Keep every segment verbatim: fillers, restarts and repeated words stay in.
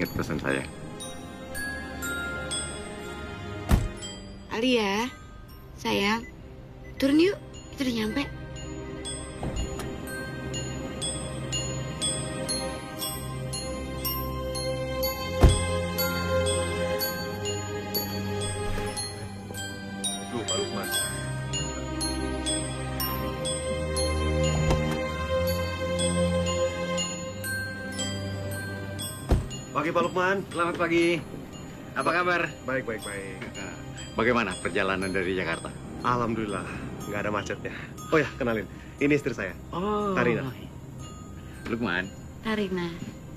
ingat pesan saya. Alia, sayang, turun yuk, kita udah nyampe. Tuh, Pak Lukman. Pagi Pak Lukman. Selamat pagi. Apa kabar? Baik, baik, baik. Bagaimana perjalanan dari Jakarta? Alhamdulillah, nggak ada macetnya. Oh ya, kenalin. Ini istri saya. Oh. Karina. Lukman. Karina,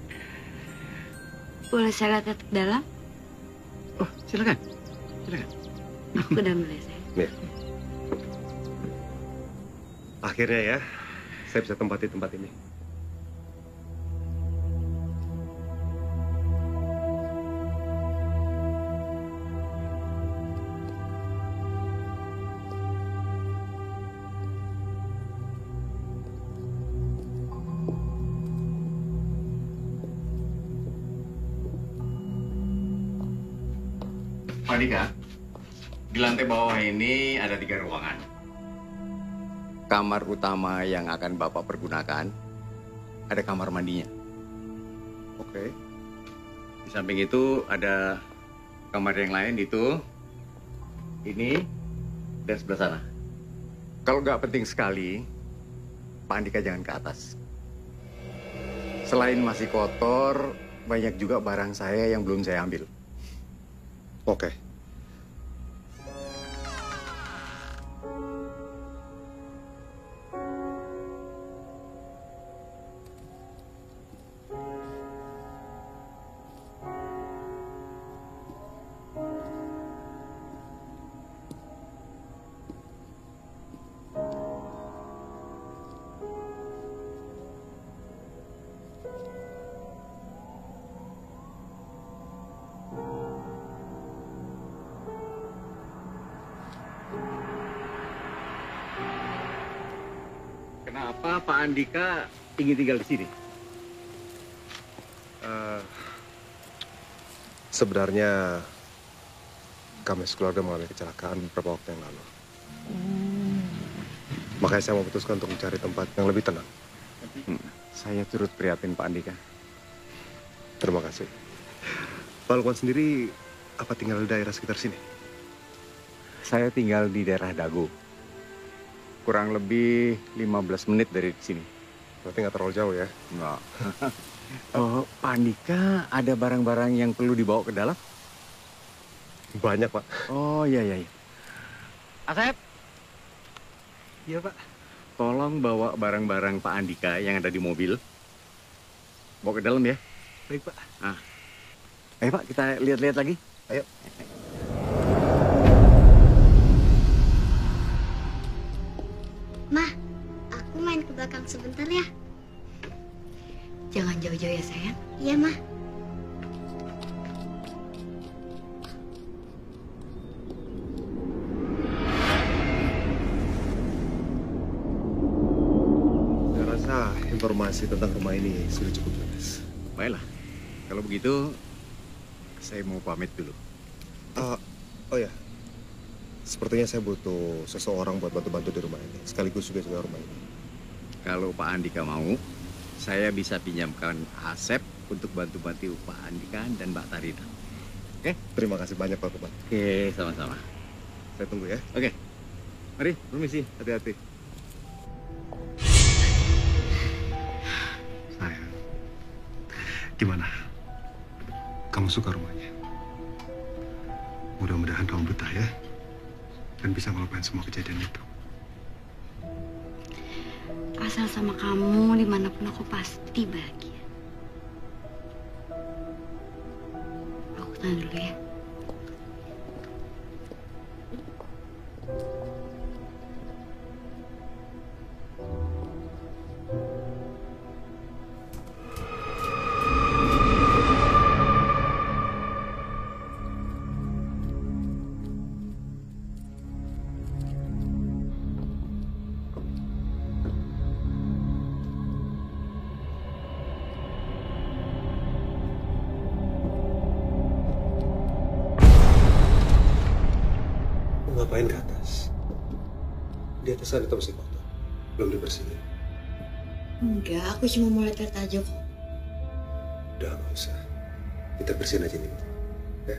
boleh saya lihat ke dalam? Oh, silakan. Silakan. Aku ke dalam dulu ya, sayang. Nih. Akhirnya ya, saya bisa tempati tempat ini. Pak Dika, di lantai bawah ini ada tiga ruangan. Kamar utama yang akan Bapak pergunakan, ada kamar mandinya. Oke. Di samping itu ada kamar yang lain itu, ini, dan sebelah sana. Kalau nggak penting sekali, Pak Andika jangan ke atas. Selain masih kotor, banyak juga barang saya yang belum saya ambil. Oke. Kenapa Pak Andika ingin tinggal di sini? Uh, sebenarnya kami sekeluarga mengalami kecelakaan beberapa waktu yang lalu. Makanya saya memutuskan untuk mencari tempat yang lebih tenang. Hmm, saya turut prihatin Pak Andika. Terima kasih. Pak Lukman sendiri apa tinggal di daerah sekitar sini? Saya tinggal di daerah Dago. Kurang lebih lima belas menit dari sini. Berarti nggak terlalu jauh ya? Enggak. Oh, Pak Andika ada barang-barang yang perlu dibawa ke dalam? Banyak, Pak. Oh, iya, iya, iya. Asep? Iya, Pak. Tolong bawa barang-barang Pak Andika yang ada di mobil. Bawa ke dalam ya. Baik, Pak. Ah. Ayo, Pak, kita lihat-lihat lagi. Ayo. Ma, aku main ke belakang sebentar ya. Jangan jauh-jauh ya, sayang. Iya, Ma. Saya rasa informasi tentang rumah ini sudah cukup jelas. Baiklah. Kalau begitu, saya mau pamit dulu. Uh, oh ya, sepertinya saya butuh seseorang buat bantu-bantu di rumah ini. Sekaligus juga jaga rumah ini. Kalau Pak Andika mau, saya bisa pinjamkan Asep untuk bantu-bantu Pak Andika dan Mbak Tarina. Oke? Terima kasih banyak, Pak Kuman. Oke, sama-sama. Saya tunggu ya. Oke. Mari, permisi. Hati-hati. Sayang, gimana? Kamu suka rumahnya? Mudah-mudahan kamu betah ya. Dan bisa melupain semua kejadian itu. Asal sama kamu, dimanapun aku pasti bahagia. Aku tahan dulu ya. ngapain ke atas? Di atas kan itu masih kotor, belum dibersihin. Enggak, aku cuma mau lihat aja kok. Udah, nggak usah. Kita bersihin aja nih. Ya?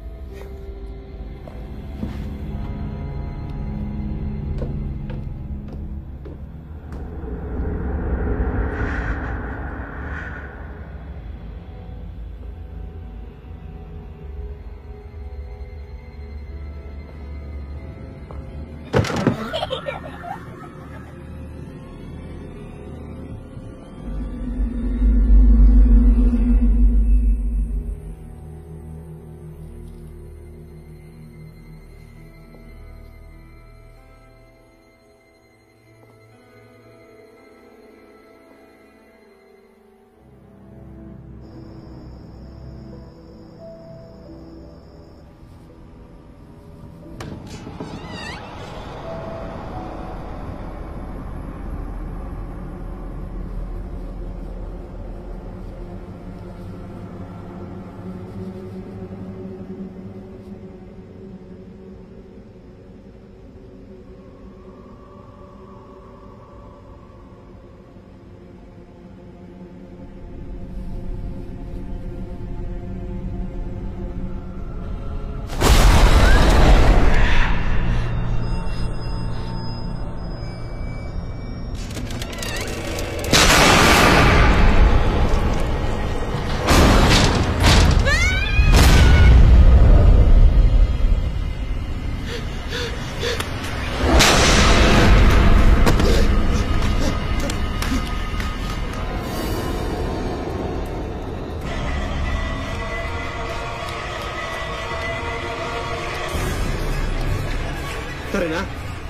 Rena,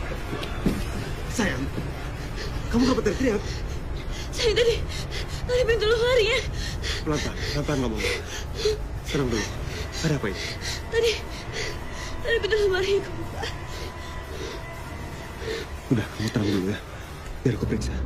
sayang, kamu nggak berteriak? Saya tadi, tadi pintu luar ya. Pelan-pelan, pelan-pelan ngomong. Tenang dulu. Ada apa ini? Tadi, tadi pintu luar itu. Udah, kamu tenang dulu ya. Biar aku periksa.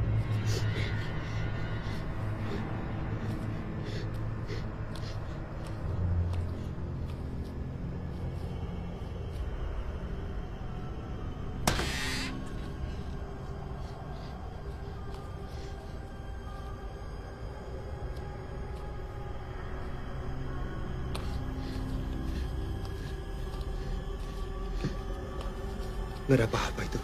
Nggak ada apa-apa itu.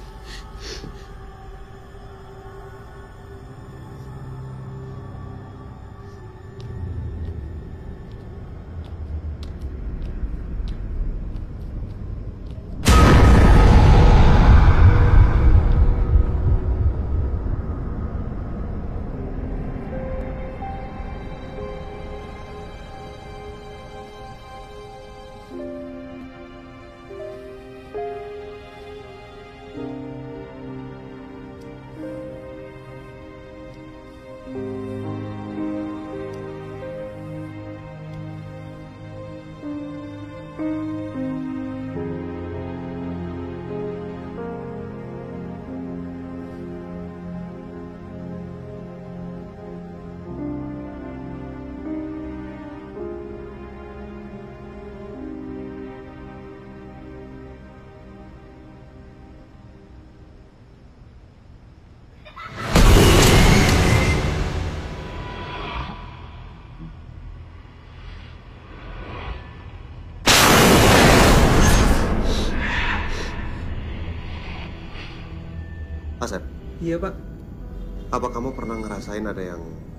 Asep. Iya, Pak. Apa kamu pernah ngerasain ada yang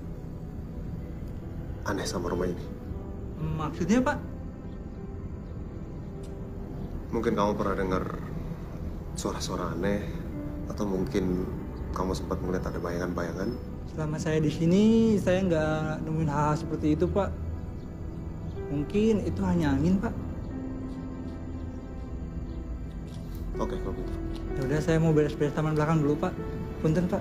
aneh sama rumah ini? Maksudnya, Pak? Mungkin kamu pernah dengar suara-suara aneh, atau mungkin kamu sempat melihat ada bayangan-bayangan? Selama saya di sini, saya nggak nemuin hal seperti itu, Pak. Mungkin itu hanya angin, Pak. Oke, kalau gitu. Ya udah, saya mau beres-beres taman belakang dulu, Pak. Punten, Pak.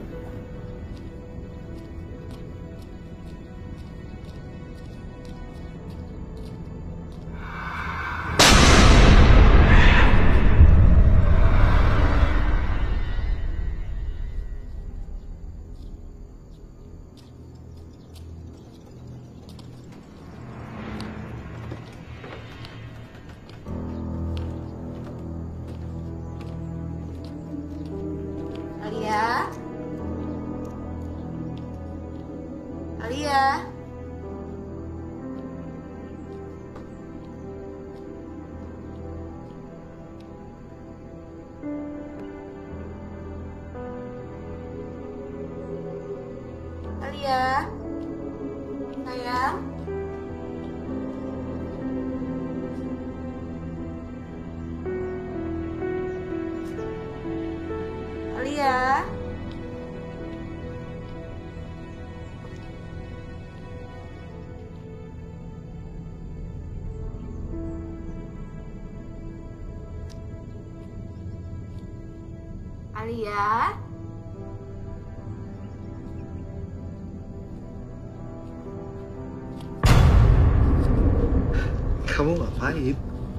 ya. Alia. Kamu ngapain?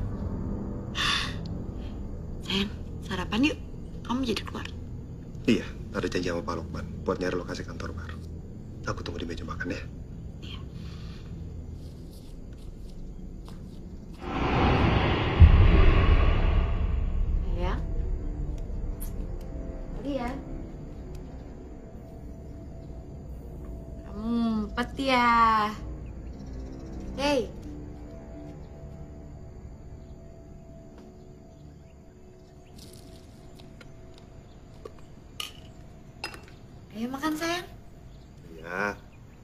Sayang, sarapan yuk. Kamu jadi keluar. Iya, ada janji sama Pak Lukman buat nyari lokasi kantor baru. Aku tunggu di meja makan ya. Iya. Sayang. Alia. Kamu ngumpet ya? Hey. Ayo makan sayang. Iya.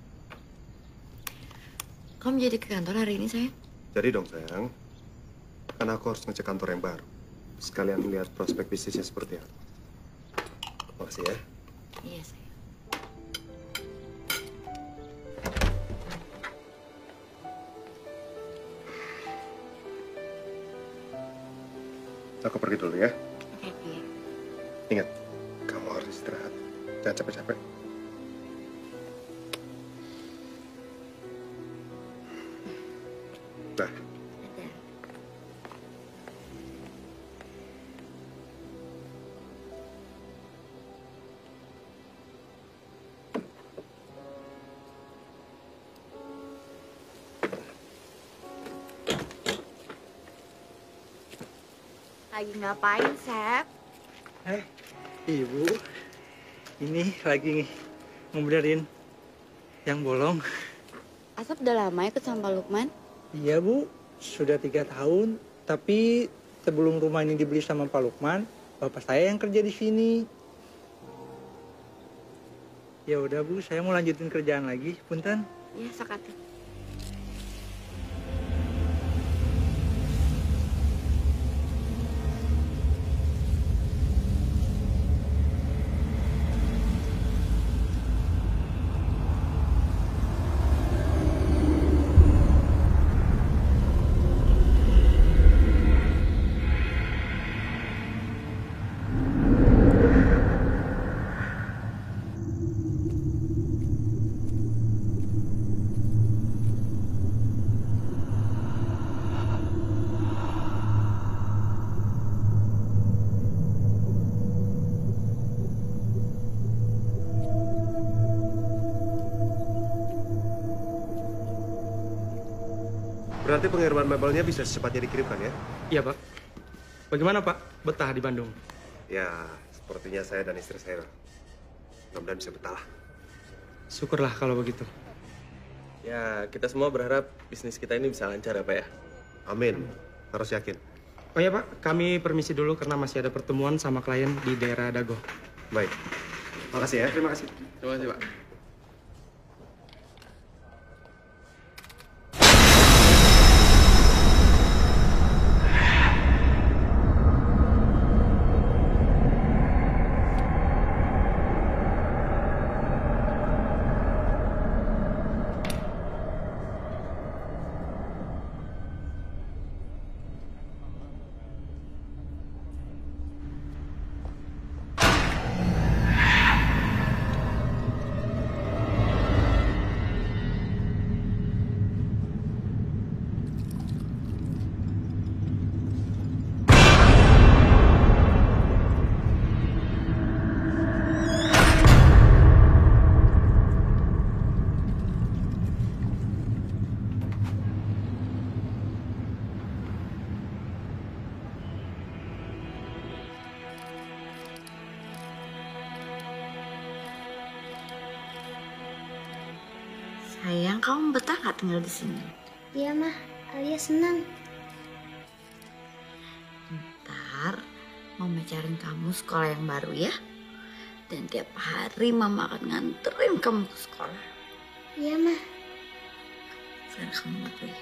Kamu jadi ke kantor hari ini sayang? Jadi dong sayang. Kan aku harus ngecek kantor yang baru. Sekalian lihat prospek bisnisnya seperti apa. Makasih ya. Iya sayang. Aku pergi dulu ya. Oke, Pi. Ingat, kamu harus istirahat. Jangan capek-capek. Nah, Ada. Lagi ngapain, Sep? Eh, ibu, ini lagi ngebenerin yang bolong. Asap udah lama ikut sama Pak Lukman? Iya bu, sudah tiga tahun. Tapi sebelum rumah ini dibeli sama Pak Lukman, bapak saya yang kerja di sini. Ya udah bu, saya mau lanjutin kerjaan lagi, punten. Iya, sok atuh. berarti pengiriman mebelnya bisa secepatnya dikirimkan ya? Iya, Pak. Bagaimana, Pak? Betah di Bandung? Ya, sepertinya saya dan istri saya mudah-mudahan bisa betah. Syukurlah kalau begitu. Ya, kita semua berharap bisnis kita ini bisa lancar ya, Pak ya. Amin. Harus yakin. Oh ya, Pak. Kami permisi dulu karena masih ada pertemuan sama klien di daerah Dago. Baik. Makasih ya. Terima kasih. Terima kasih, Pak. Sayang, kamu betah nggak tinggal di sini? Iya, Mah. Alia senang. Ntar Mama cariin kamu sekolah yang baru ya. Dan tiap hari Mama akan nganterin kamu ke sekolah. Iya, Mah. Sekarang kamu nggak boleh.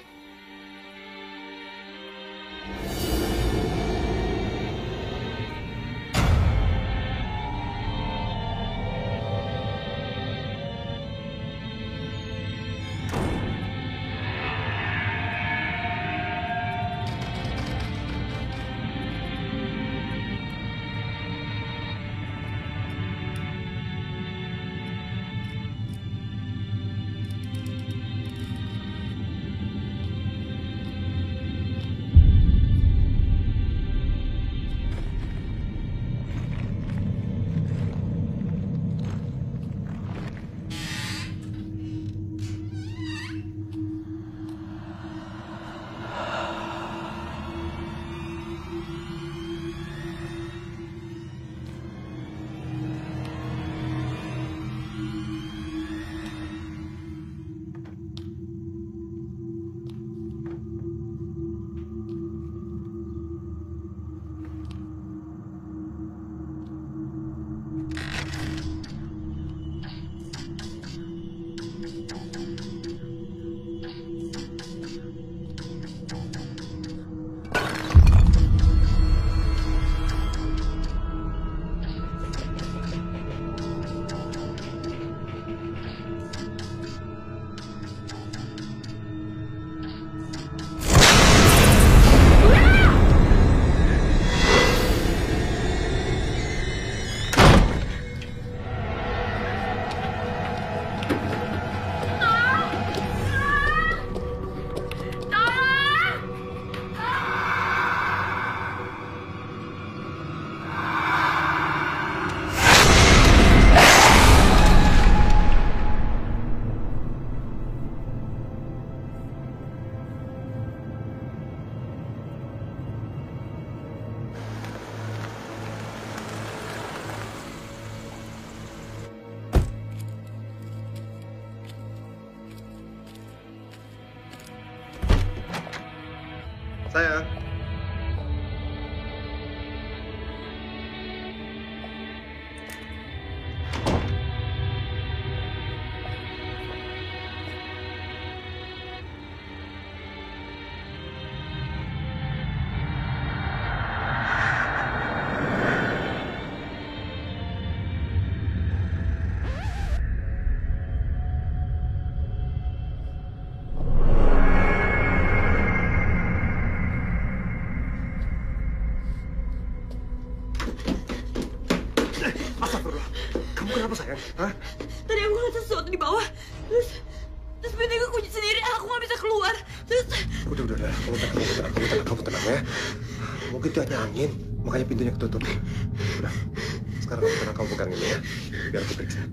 Astagfirullah. Kamu kenapa sayang? Hah? Tadi aku ngeliat sesuatu di bawah. Terus, terus pintunya kunci sendiri. Aku nggak bisa keluar. Terus. Udah, udah, udah. Kamu tenang, kamu tenang, kamu tenang, kamu tenang ya. Mungkin itu hanya angin, makanya pintunya ketutup. Udah. Sekarang kamu tenang, kamu pegang ini ya. Biar aku periksa.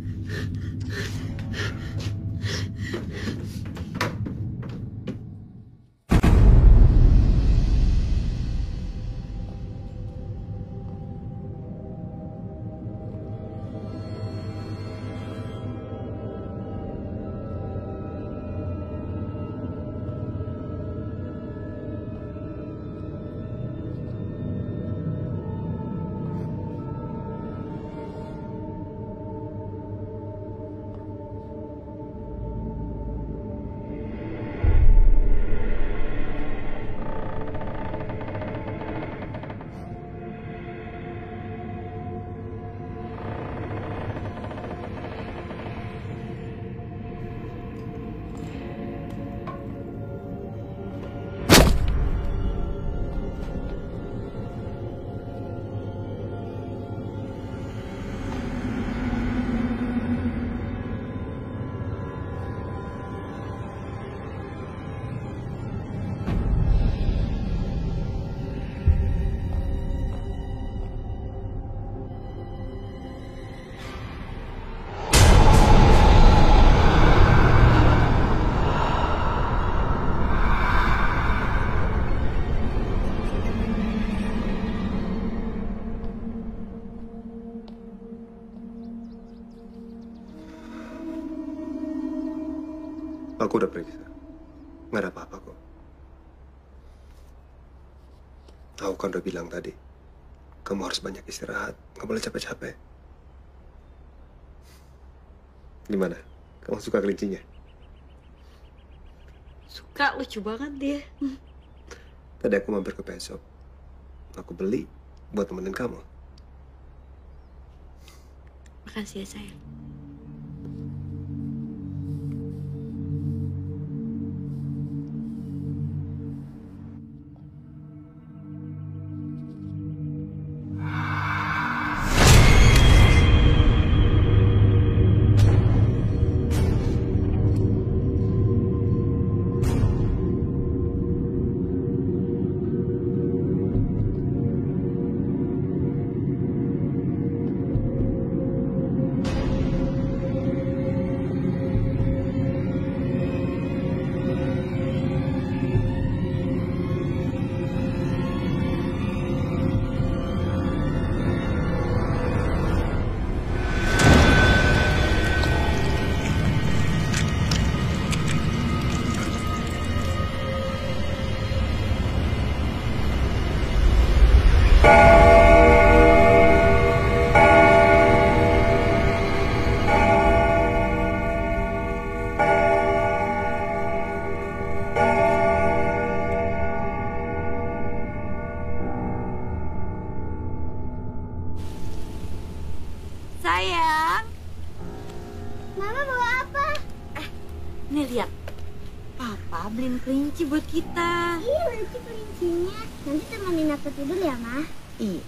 Aku udah periksa. Nggak ada apa-apa kok. Aku kan udah bilang tadi, kamu harus banyak istirahat. Nggak boleh capek-capek. Gimana? Kamu suka kelincinya? Suka, lucu banget dia. Tadi aku mampir ke pet shop. Aku beli buat temenin kamu. Makasih ya sayang. Sayang. Mama bawa apa? Eh, nih lihat. Papa beliin kelinci buat kita. Iya, lucu kelincinya. Nanti temenin aku tidur ya, Ma? Iya.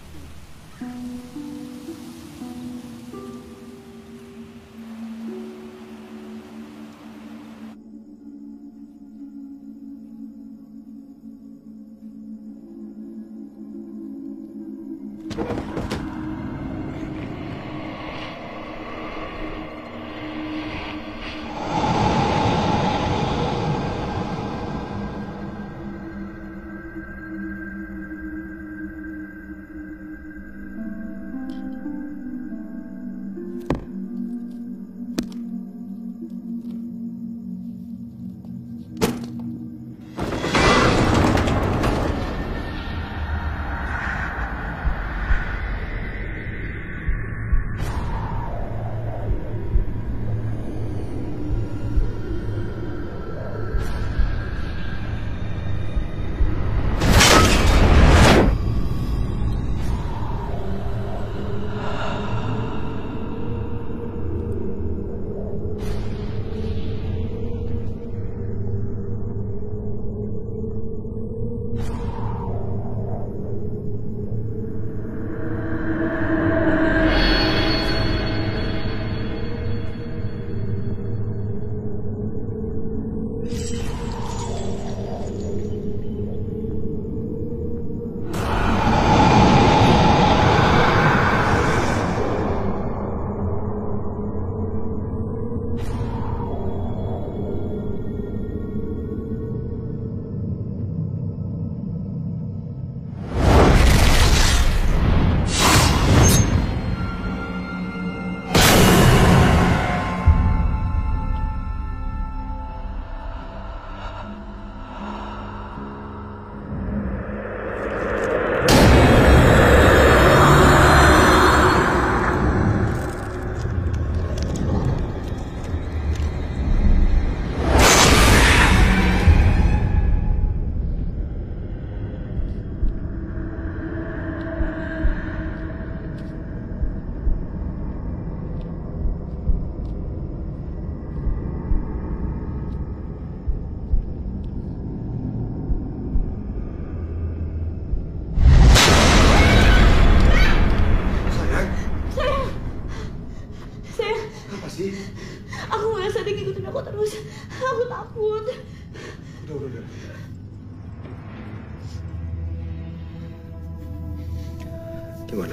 Gimana?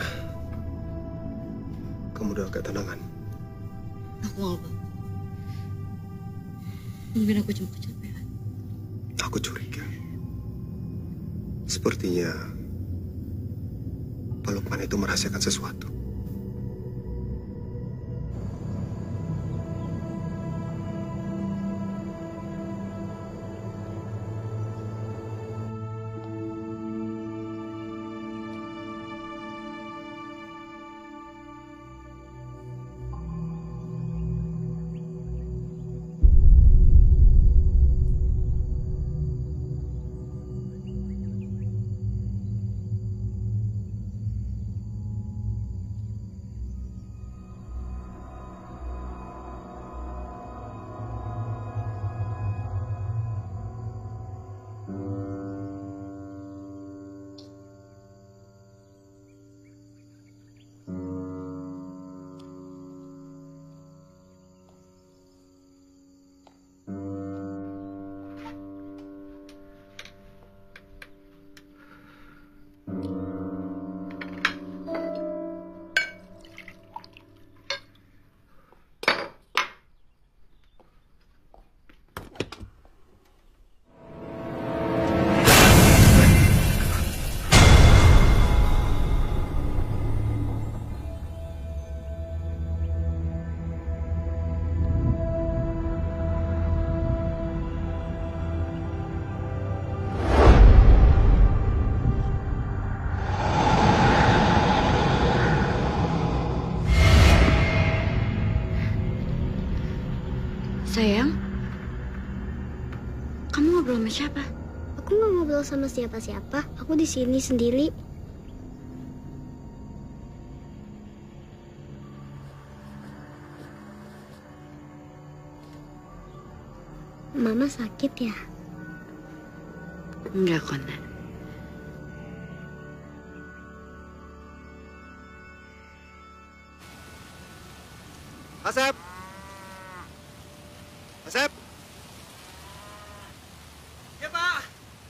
Kamu udah agak tenangan? Aku nggak apa. Mungkin aku cuma kecapean. Aku curiga. Sepertinya Pak Lukman itu merahasiakan sesuatu. Sayang, kamu ngobrol sama siapa? Aku nggak ngobrol sama siapa-siapa. Aku di sini sendiri. Mama sakit ya? Enggak kok, Nak. Asep! Asep! Ya, Pak.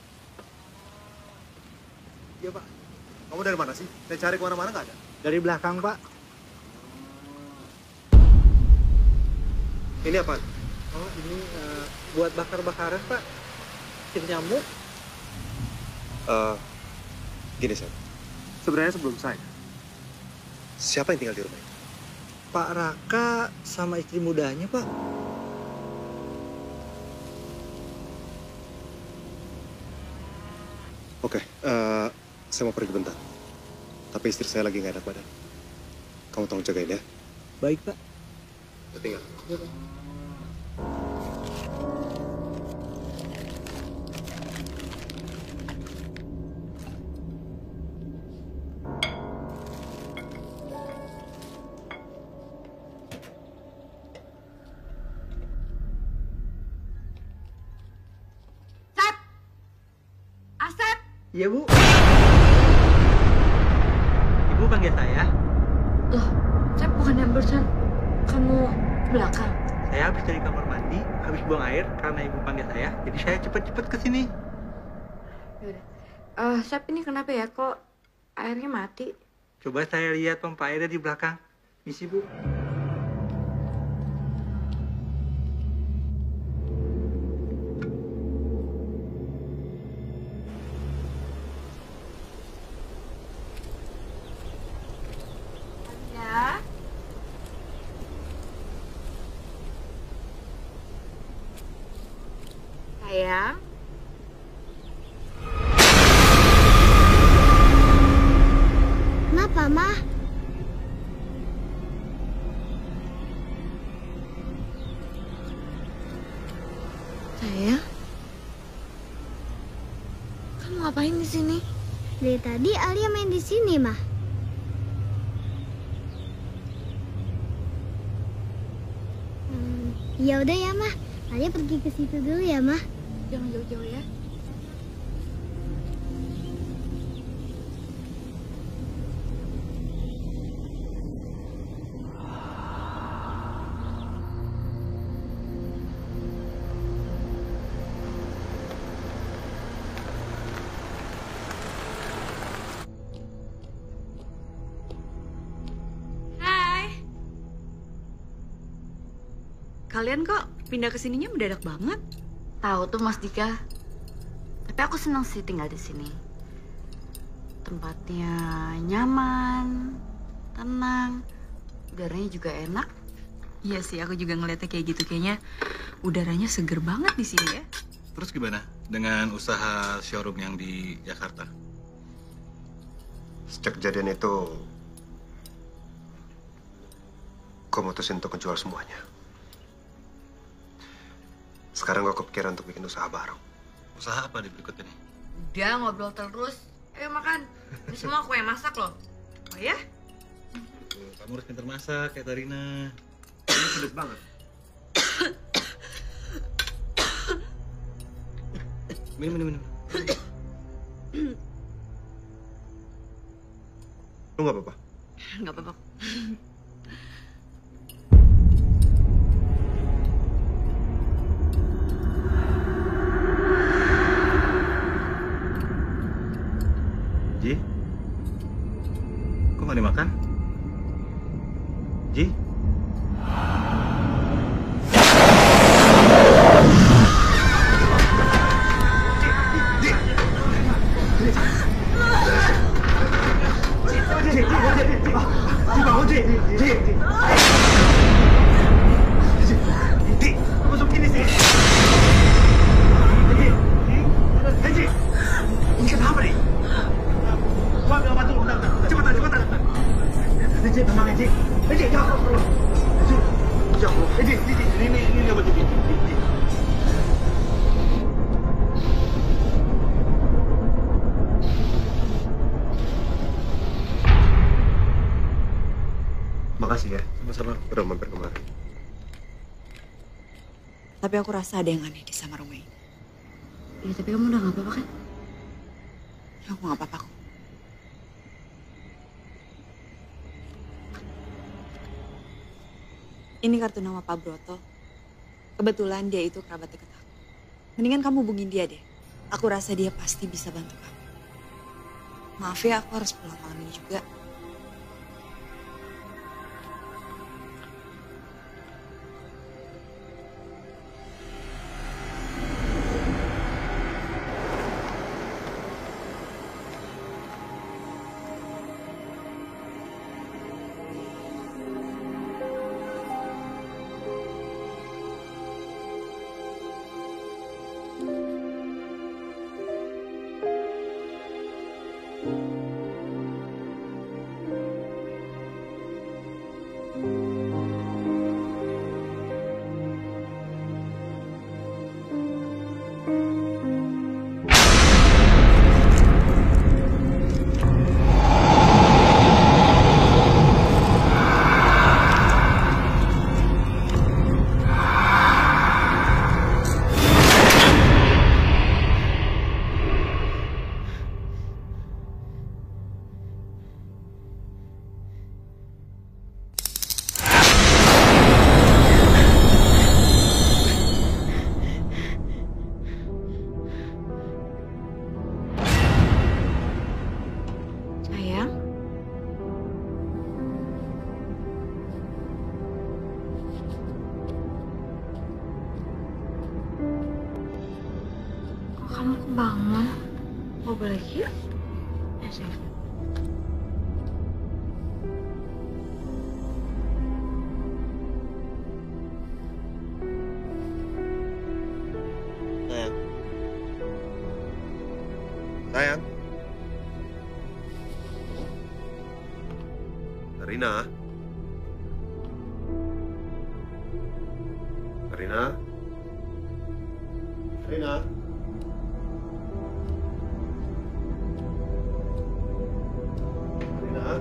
Iya, Pak. Kamu dari mana sih? Saya cari kemana-mana nggak ada. Dari belakang, Pak. Ini apa? Oh, ini eh, buat bakar-bakaran, Pak. Kir nyamuk. Eh, gini, Sep. Sebenarnya sebelum saya, siapa yang tinggal di rumah ini? Pak Raka sama istri mudanya, Pak. Oke, eh, saya mau pergi bentar. Tapi istri saya lagi nggak enak badan. Kamu tolong jagain ya. Baik, Pak. Saya tinggal. Ya, Pak. Iya, Bu. Ibu panggil saya. Loh, saya bukan yang barusan kamu ke belakang. Saya habis dari kamar mandi, habis buang air karena ibu panggil saya. Jadi saya cepet-cepet ke sini. Yaudah. Eh, Sep, ini kenapa ya kok airnya mati? Coba saya lihat pompa airnya di belakang. Misi, Bu. Ya. Sayang. Kenapa, Ma? Sayang. Kamu ngapain di sini? Dari tadi Alia main di sini, Ma. Hmm, ya udah ya, Ma. Alia pergi ke situ dulu ya, Ma. Jangan jauh-jauh ya. Kalian kok pindah ke sininya mendadak banget? Tahu tuh Mas Dika. Tapi aku senang sih tinggal di sini. Tempatnya nyaman, tenang, udaranya juga enak. Iya sih, aku juga ngeliatnya kayak gitu. Kayaknya udaranya seger banget di sini ya. Terus gimana dengan usaha showroom yang di Jakarta? Sejak kejadian itu, gue mutusin untuk menjual semuanya. Sekarang gue kepikiran untuk bikin usaha baru. Usaha apa di berikut ini? Udah ngobrol terus. Ayo makan. Ini semua aku yang masak loh. Oh ya? Tuh, kamu harus pintar masak kayak Tarina. Ini pedes banget. Minum, minum, minum. Lu nggak apa-apa? Nggak apa-apa. Ji? Kok nggak dimakan? Ji? Makasih ya. Sama-sama. Udah mampir kemarin. Tapi aku rasa ada yang aneh di sama rumah ini. Iya, tapi kamu udah nggak apa-apa kan? Aku nggak apa-apa kok. Ini kartu nama Pak Broto. Kebetulan dia itu kerabat dekat aku. Mendingan kamu hubungin dia deh. Aku rasa dia pasti bisa bantu kamu. Maaf ya, aku harus pulang malam ini juga. Kamu kebangun. Mau balik yuk? Ya, sayang. Sayang. Sayang. Rina. Rina. Rina. Rina.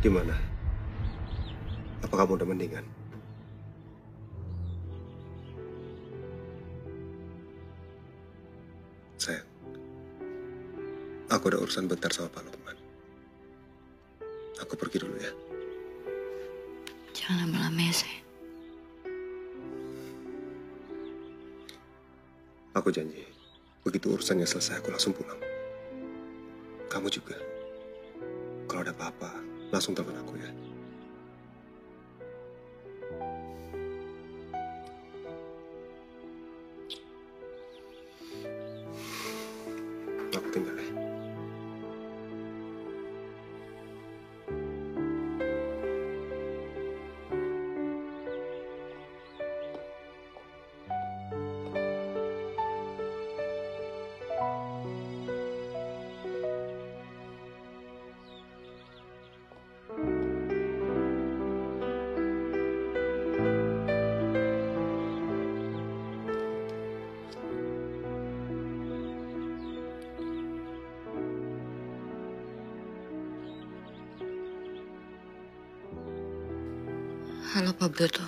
Gimana? Apa kamu udah mendingan? Sayang, aku ada urusan bentar sama Pak Lukman. Aku pergi dulu ya. Jangan lama-lama ya, sayang. Aku janji, begitu urusannya selesai aku langsung pulang. Kamu juga. Kalau ada apa-apa, langsung telepon aku ya. Aku tinggal ya. Halo Pak Broto.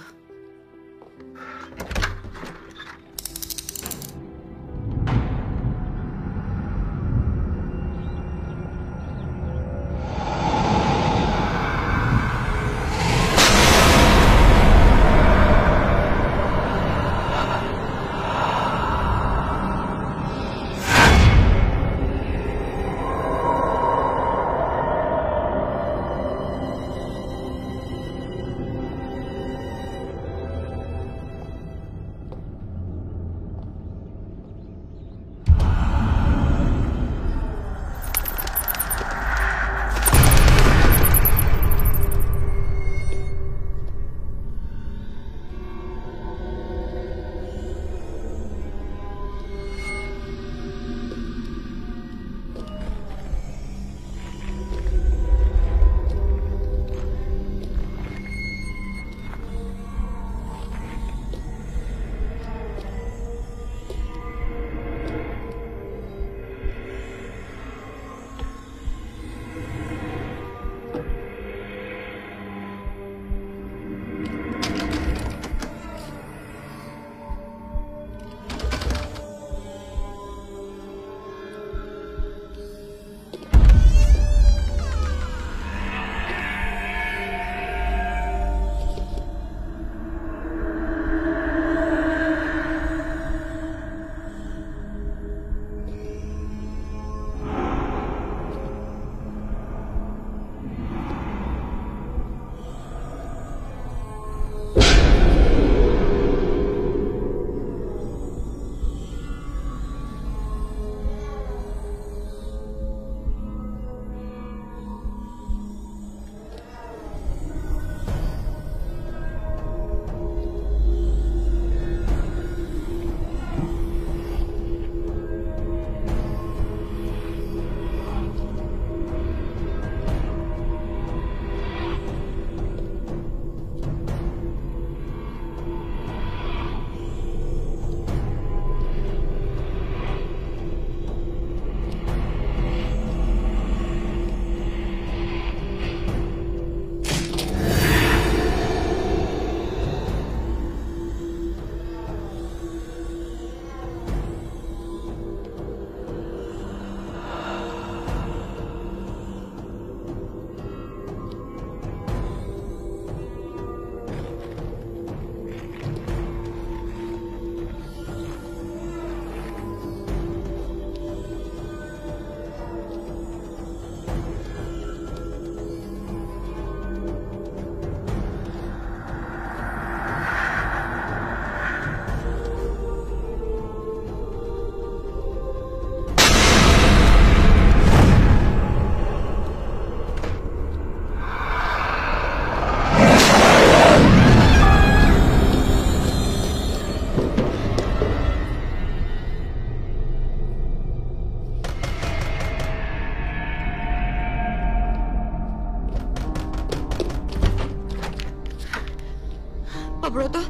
Pak Broto?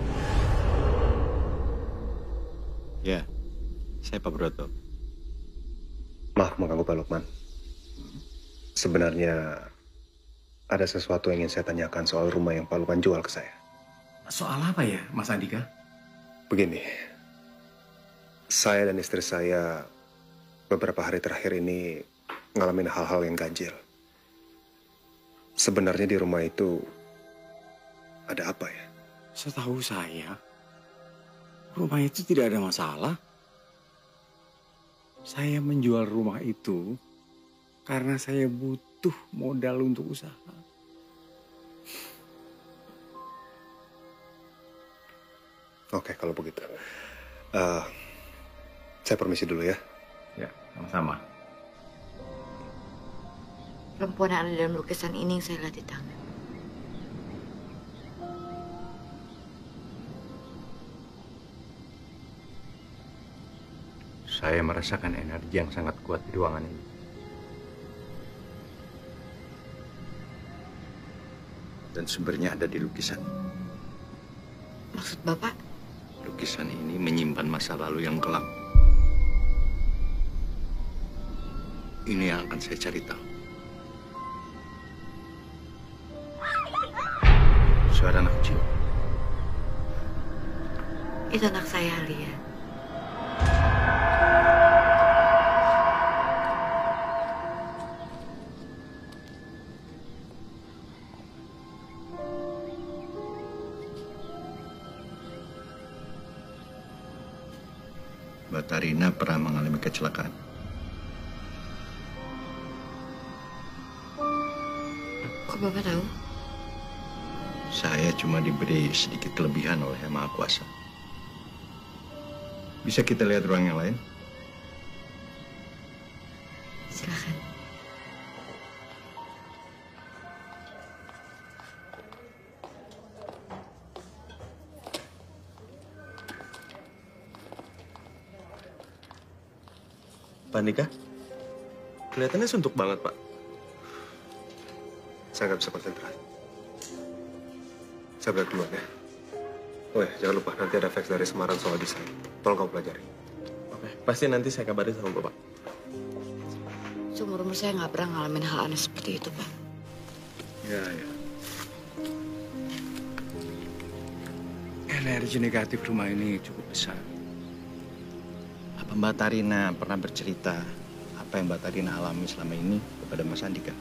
Ya, saya Pak Broto. Maaf mengganggu Pak Lukman. Sebenarnya ada sesuatu yang ingin saya tanyakan soal rumah yang Pak Lukman jual ke saya. Soal apa ya, Mas Andika? Begini, saya dan istri saya beberapa hari terakhir ini ngalamin hal-hal yang ganjil. Sebenarnya di rumah itu ada apa ya? Setahu saya, rumah itu tidak ada masalah. Saya menjual rumah itu karena saya butuh modal untuk usaha. Oke, kalau begitu. Uh, saya permisi dulu ya. Ya, sama-sama. Perempuan yang ada dalam lukisan ini yang saya lihat di tangan. Saya merasakan energi yang sangat kuat di ruangan ini. Dan sumbernya ada di lukisan. Maksud Bapak? Lukisan ini menyimpan masa lalu yang kelam. Ini yang akan saya cari tahu. Suara anak kecil. Itu anak saya, Alia. Mbak Tarina pernah mengalami kecelakaan. Kok Bapak tahu? Saya cuma diberi sedikit kelebihan oleh Yang Maha Kuasa. Bisa kita lihat ruang yang lain? Silakan. Pak Andika, kelihatannya suntuk banget, Pak. Saya nggak bisa konsentrasi. Saya balik duluan ya. Oh ya, jangan lupa nanti ada fax dari Semarang soal desain. Tolong kamu pelajari. Oke, pasti nanti saya kabarin sama Bapak. Seumur umur saya nggak pernah ngalamin hal aneh seperti itu, Pak. Ya, ya. Energi negatif rumah ini cukup besar. Apa Mbak Tarina pernah bercerita apa yang Mbak Tarina alami selama ini kepada Mas Andika?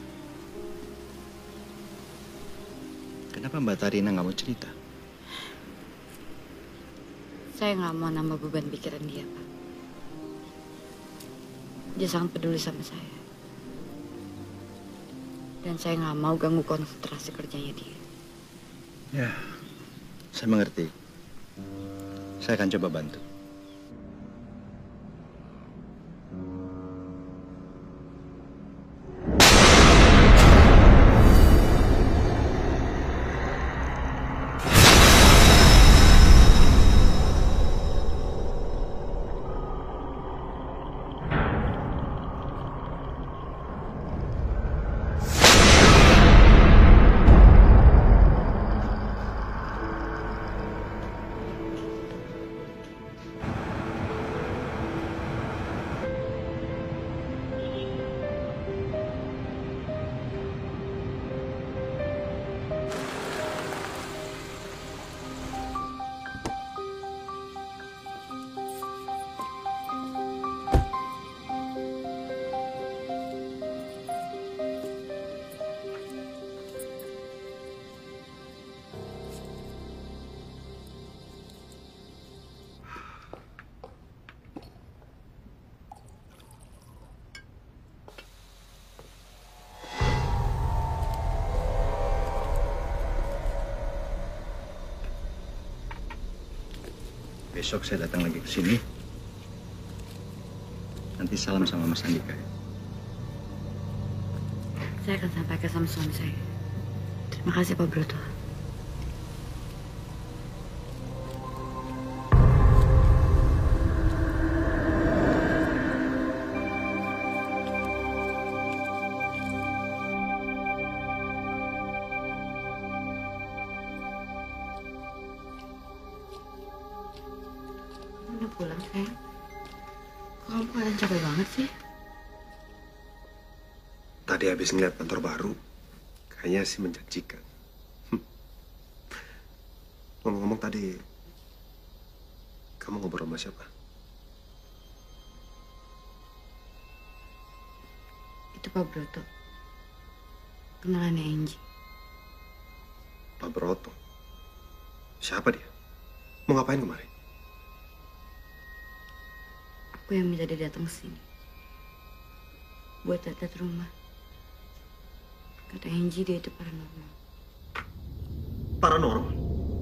Kenapa Mbak Tarina nggak mau cerita? Saya nggak mau nambah beban pikiran dia, Pak. Dia sangat peduli sama saya. Dan saya nggak mau ganggu konsentrasi kerjanya dia. Ya, saya mengerti. Saya akan coba bantu. Besok saya datang lagi ke sini. Nanti salam sama Mas Andika. Saya akan sampaikan sama suami saya. Terima kasih, Pak Broto. Udah pulang, sayang. Kamu kelihatan capek banget sih. Tadi habis ngeliat kantor baru, Kayaknya sih menjanjikan. Ngomong-ngomong tadi, kamu ngobrol sama siapa? Itu Pak Broto. Kenalannya Angie. Pak Broto? Siapa dia? Mau ngapain kemarin? Aku yang minta dia datang ke sini. Buat lihat rumah. Kata Angie dia itu paranormal. Paranormal?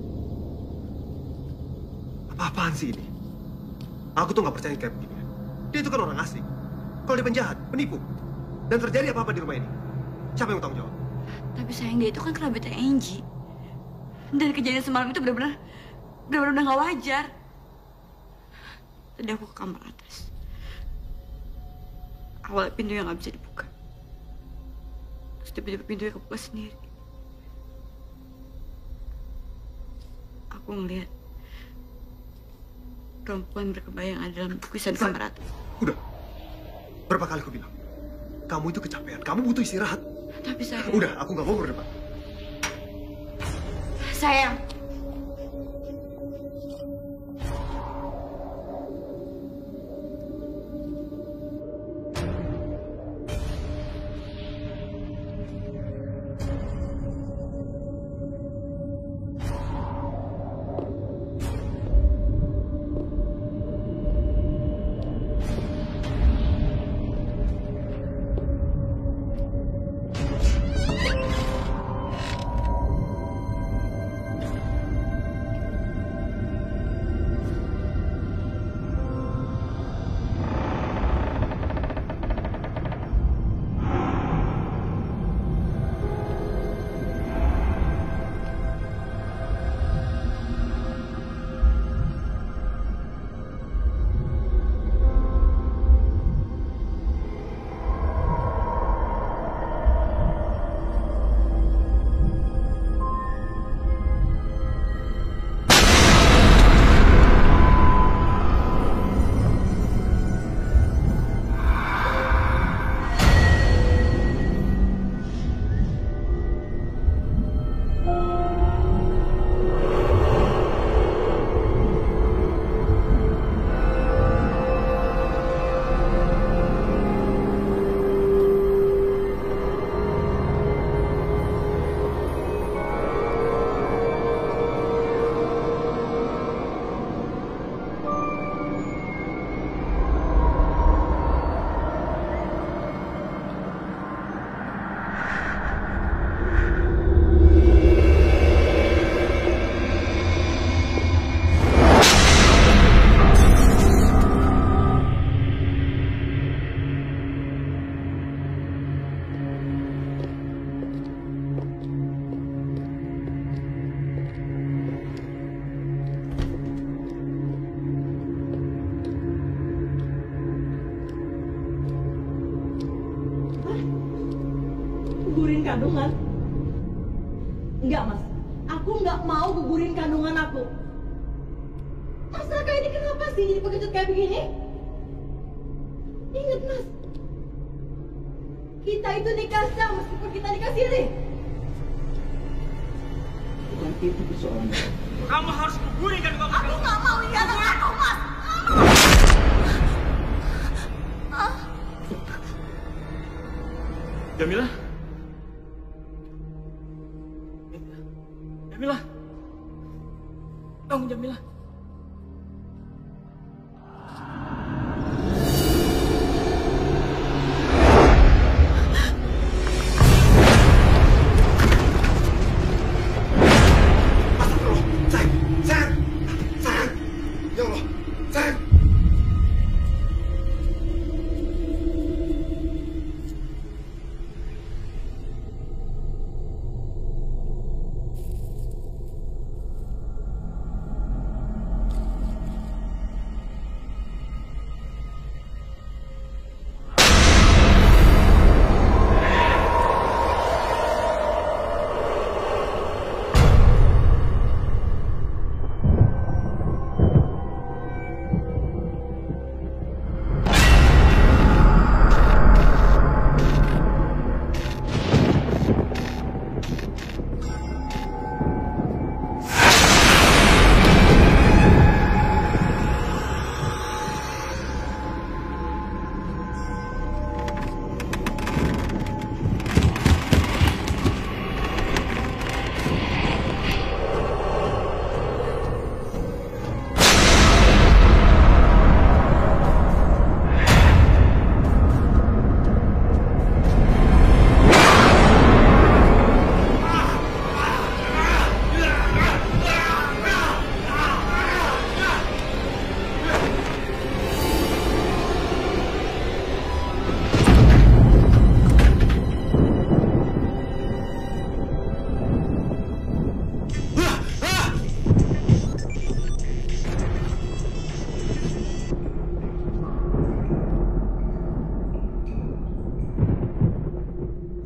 Apa-apaan sih ini? Aku tuh nggak percaya kayak begini. Dia itu kan orang asing. Kalau dia penjahat, penipu, dan terjadi apa-apa di rumah ini, siapa yang tanggung jawab? Tapi sayang, dia itu kan kerabatnya Angie. Dan kejadian semalam itu benar-benar benar-benar nggak wajar. Tadi aku ke kamar atas. Awalnya pintu yang nggak bisa dibuka. Terus tiba-tiba pintunya kebuka sendiri. Aku ngeliat perempuan berkebaya yang ada dalam lukisan kamar atas. Udah. Berapa kali aku bilang? Kamu itu kecapean. Kamu butuh istirahat. Tapi sayang... Udah, aku nggak mau berdebat. Sayang. Gugurin kandungan? Enggak, Mas. Aku nggak mau gugurin kandungan aku. Mas Raka ini kenapa sih jadi pengecut kayak begini? Ingat, Mas. Kita itu nikah sah meskipun kita nikah siri. Bukan itu persoalannya. Kamu harus gugurin kandungan kamu. Aku nggak mau ini anak aku, Mas. Jamila? Jamila? Bangun, Jamila.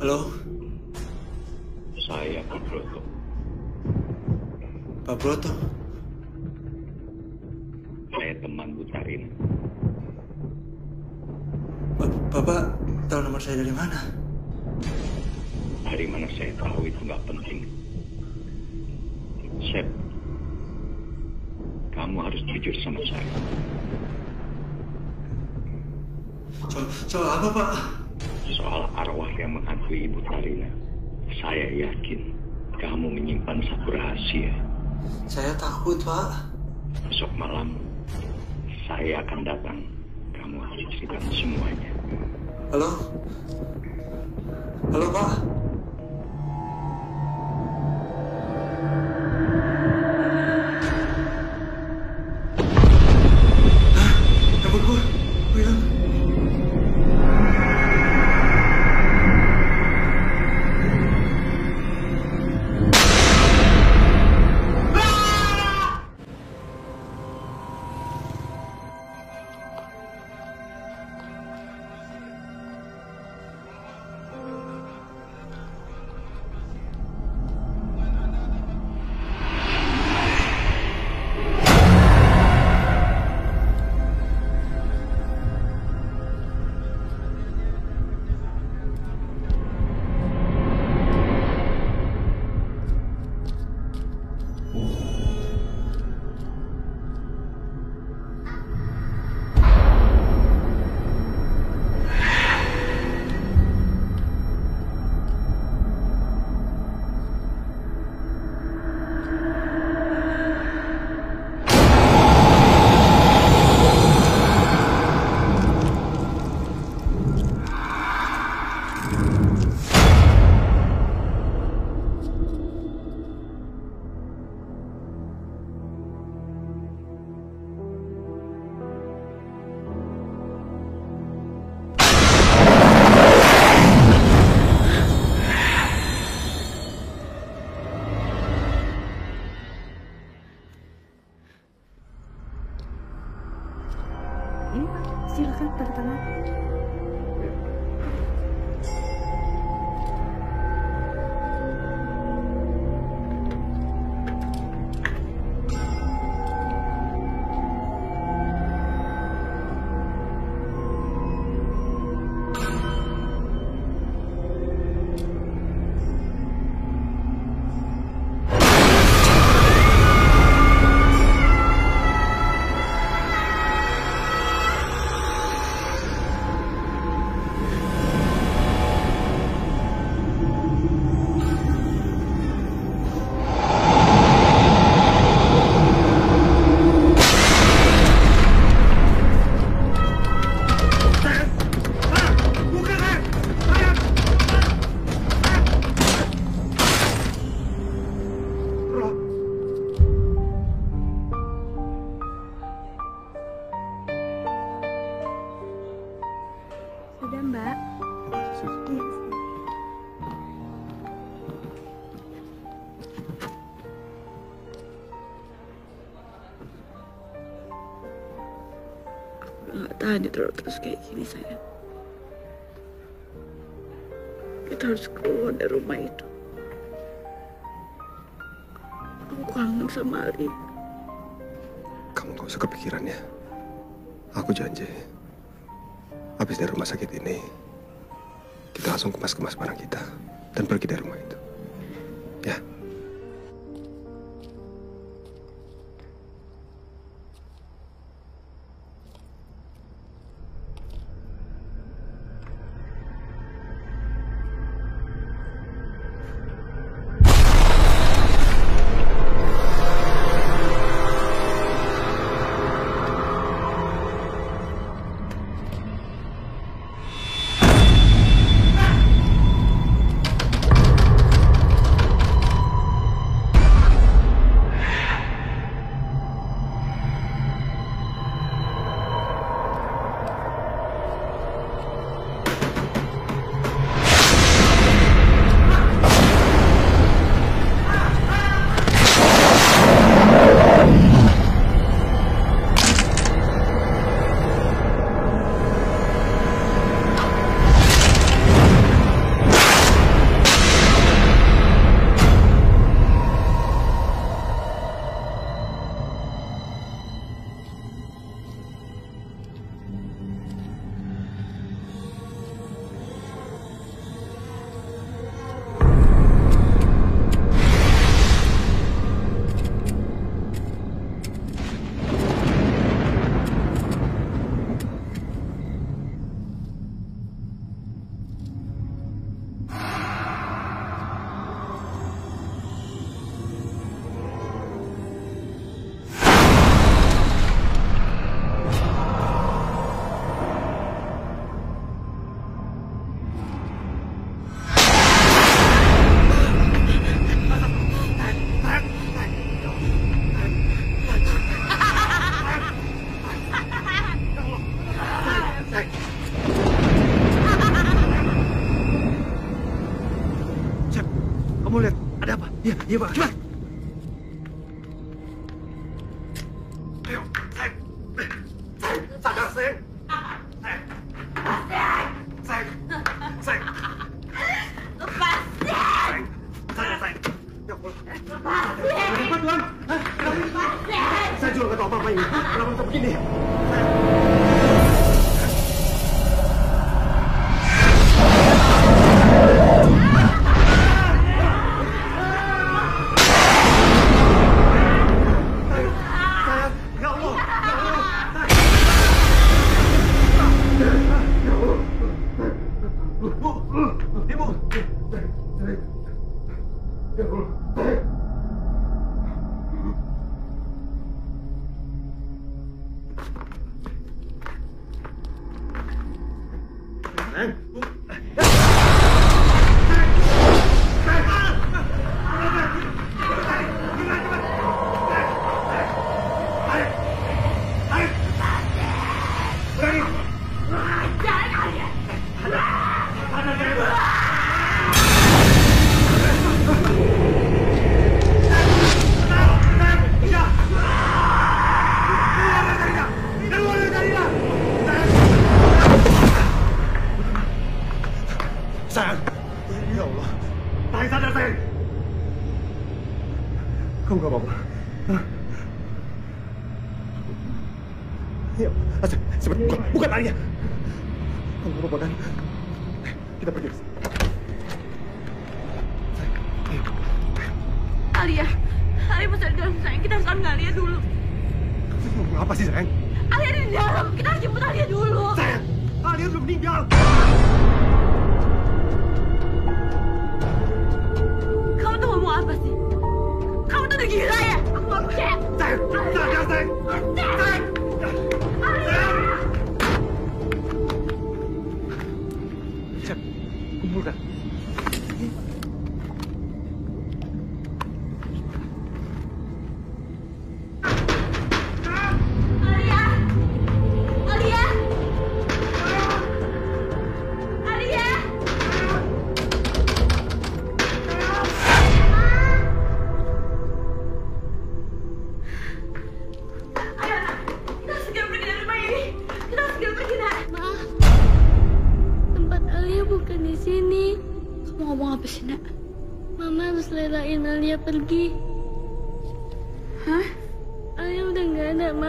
Halo? Saya Pak Broto. Pak Broto? Saya teman Bu Tarina. Bapak tahu nomor saya dari mana? Dari mana saya tahu itu nggak penting. Sep, kamu harus jujur sama saya. Soal, soal apa, Pak? Soal arwah yang menghantui Ibu Tarina. Saya yakin kamu menyimpan satu rahasia. Saya takut, Pak. Besok malam, saya akan datang. Kamu harus ceritakan semuanya. Halo? Halo, Pak? Hah? Handphone gue? Gue hilang. Ini Pak, silakan tanda tangan. Sudah, Mbak. Iya. Aku udah gak tahan terus terus kayak gini, sayang. Kita harus keluar dari rumah itu. Aku kangen sama Ali. Kamu gak usah kepikiran ya. Aku janji. Habis dari rumah sakit ini, kita langsung kemas-kemas barang kita dan pergi dari rumah itu. Ya. Iya, Pak. Cepat. Ayo, Seng. Seng, sadar, Seng. Seng. Seng. Seng. Lepas. Seng. Sadar, Seng. Ya Allah. Kenapa, Tuan? Hah? Kenapa? Saya juga nggak tahu apa-apa ini. Kenapa bisa begini? Sayang. Ya Allah. Sayang, sadar, sayang. Kamu gak apa-apa. Hah? Ya, Asep, cepat buka, buka talinya. Kamu gak apa-apa kan? Kita pergi. Alia, Alia masih di dalam sayang. Kita harus ambil Alia dulu. Kamu ngomong apa sih, sayang? Alia ada di dalam. Kita harus jemput Alia dulu. Sayang, Alia udah meninggal. Kamu tuh ngomong apa sih? Kamu tuh udah gila ya? Aku gak percaya. Sayang, sadar, sayang. Sayang. Sayang, kumpulkan. Pergi. Hah? Alia udah nggak ada, Ma.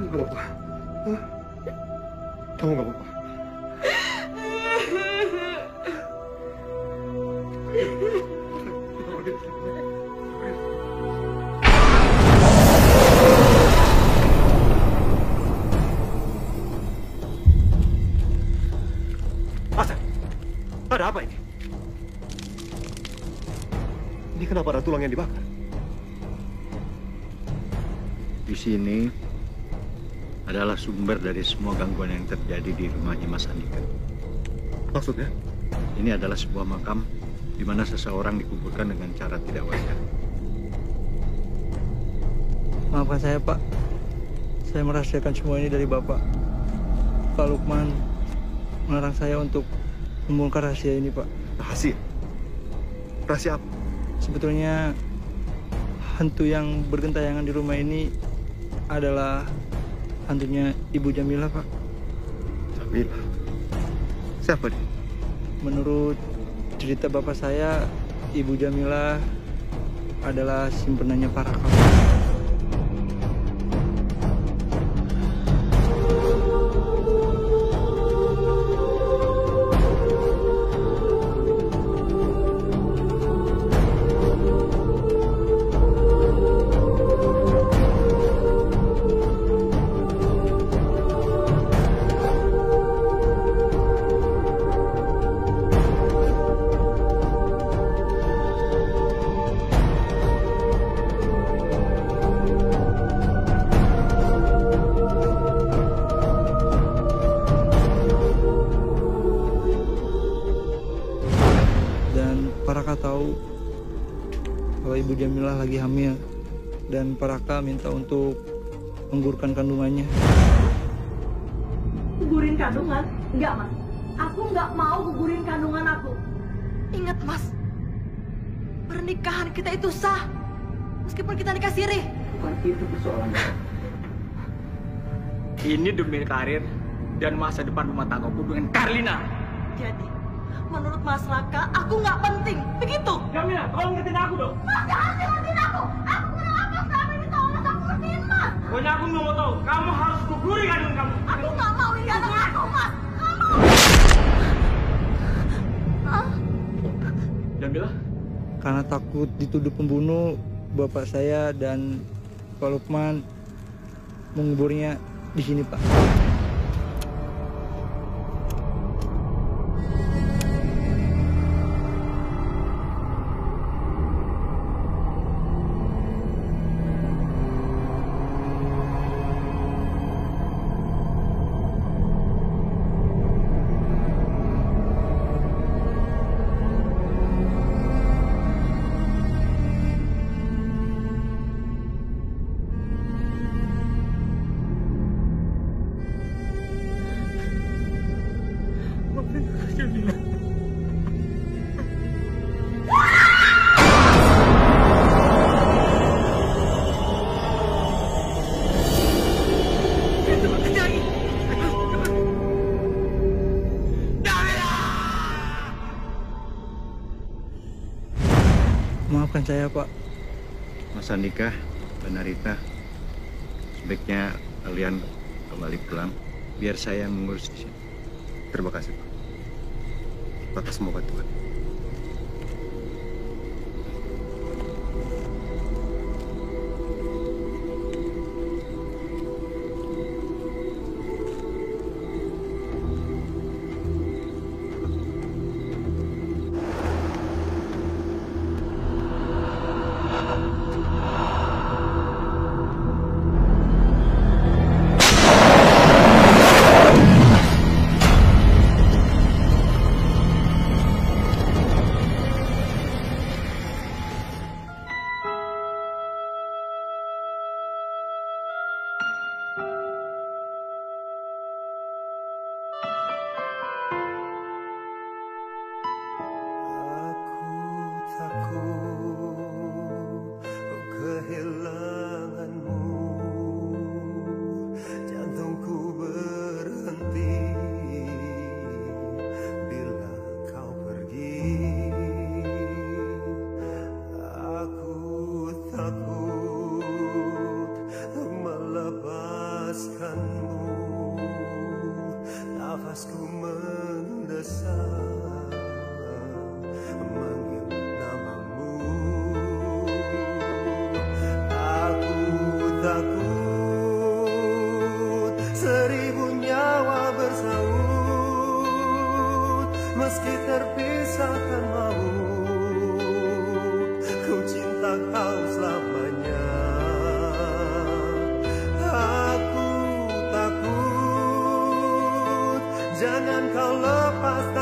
Gak apa-apa. Hah? Kamu gak apa-apa. Hasan, ada apa ini? Ini kenapa ada tulang yang dibakar? Di sini adalah sumber dari semua gangguan yang terjadi di rumahnya Mas Andika. Maksudnya? Ini adalah sebuah makam di mana seseorang dikuburkan dengan cara tidak wajar. Maafkan saya, Pak. Saya merahasiakan semua ini dari Bapak. Pak Lukman melarang saya untuk membongkar rahasia ini, Pak. Rahasia? Rahasia apa? Sebetulnya hantu yang bergentayangan di rumah ini adalah hantunya Ibu Jamila, Pak. Jamila? Siapa dia? Menurut cerita bapak saya, Ibu Jamila adalah simpenannya para kaum. Paraka tahu kalau Ibu Jamila lagi hamil dan Paraka minta untuk menggugurkan kandungannya. Gugurin kandungan? Enggak, Mas. Aku nggak mau gugurin kandungan aku. Ingat, Mas. Pernikahan kita itu sah. Meskipun kita nikah siri. Bukan itu persoalannya. Ini demi karir dan masa depan rumah tanggaku dengan Karlina. Jadi, menurut Mas Raka, aku nggak penting. Begitu? Jamila, tolong ngertiin aku dong. Mas, jangan ngertiin aku. Aku kurang apa selama ini tahu Mas aku ngertiin, Mas. Pokoknya aku nggak mau tahu. Kamu harus guguri kandungan kamu. Aku nggak mau ini anak aku, Mas. Nggak mau. Jamila? Karena takut dituduh pembunuh, bapak saya dan Pak Lukman menguburnya di sini, Pak. Maafkan saya, Pak. Mas Andika dan Narita, sebaiknya kalian kembali pulang, biar saya yang mengurus di sini. Terima kasih, Pak. Atas semua bantuan. melepaskanmu, nafasku mendesak, memanggil namamu. Aku takut seribu nyawa bersaut, meski terpisahkan maut, ku cinta kau selamanya. Aku takut jangan kau lepas